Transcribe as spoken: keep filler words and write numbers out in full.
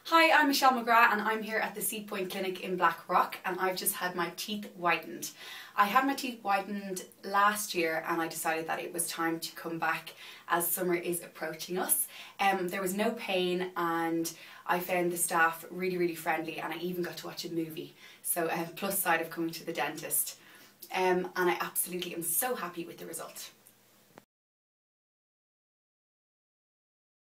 Hi, I'm Michele McGrath and I'm here at the Seapoint Clinic in Blackrock and I've just had my teeth whitened. I had my teeth whitened last year and I decided that it was time to come back as summer is approaching us. Um, there was no pain and I found the staff really, really friendly, and I even got to watch a movie. So a uh, plus side of coming to the dentist. Um, and I absolutely am so happy with the result.